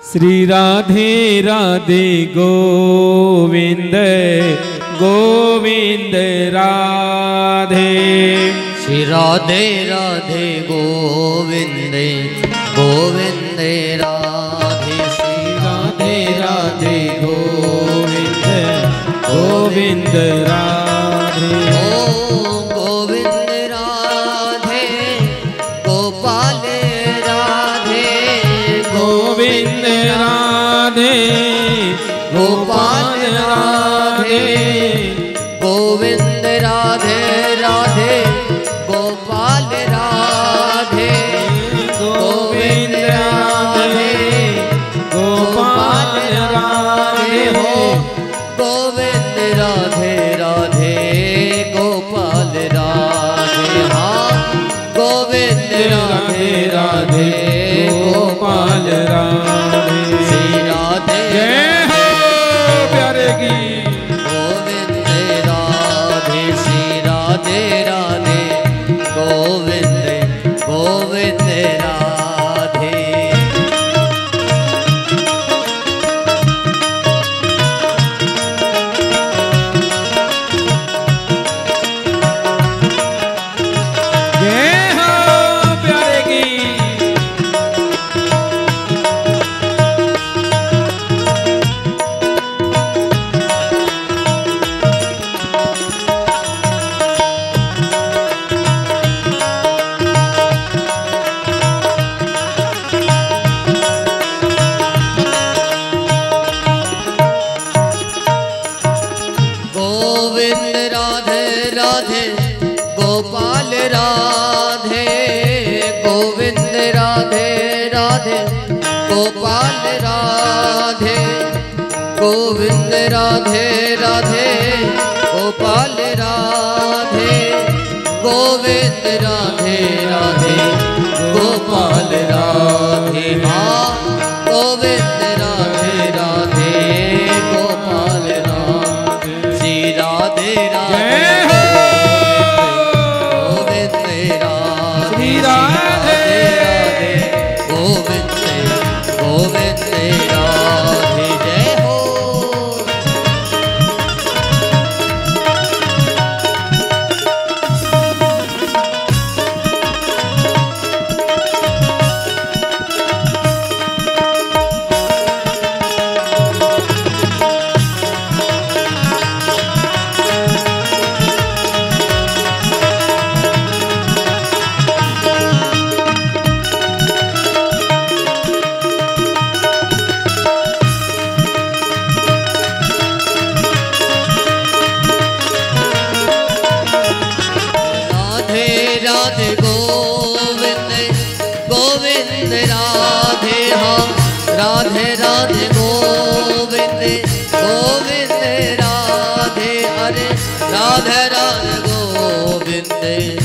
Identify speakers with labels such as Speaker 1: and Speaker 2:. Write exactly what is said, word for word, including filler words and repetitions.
Speaker 1: श्री राधे राधे गोविंद गोविंद राधे।
Speaker 2: श्री राधे राधे गोविंद गोविंद राधे।
Speaker 1: श्री राधे राधे गोविंद गोविंद राधे।
Speaker 2: ओ गोविंद राधे गोपाल राधे।
Speaker 1: गोविंद राधे गोपाल राधे।
Speaker 2: गोविंद राधे राधे गोपाल राधे। गोविंद राधे गोपाल राधे हो। गोविंद राधे राधे गोपाल राधे। हाँ गोविंद राधे राधे गोपाल राधे। श्री राधे
Speaker 1: जय हो प्यारे की।
Speaker 2: गोविंद राधे श्री राधे राधे गोविंद गोविंद राधे।
Speaker 1: जय हो प्यारे की।
Speaker 2: गोविंद राधे राधे गोपाल राधे। गोविंद राधे राधे गोपाल राधे। गोविंद राधे राधे गोपाल राधे। गोविंद राधे राधे गोपाल राधे। हाँ गोविंद राधे राधे गोपाल राधे। श्री राधे राधे गोविंद राधे। श्री राधे राधे गोविंद गोविंद राधे। जय हो। राधे गोविंद गोविंद राधे। हाँ राधे राधे गोविंद गोविंद राधे। अरे राधे राधे गोविंद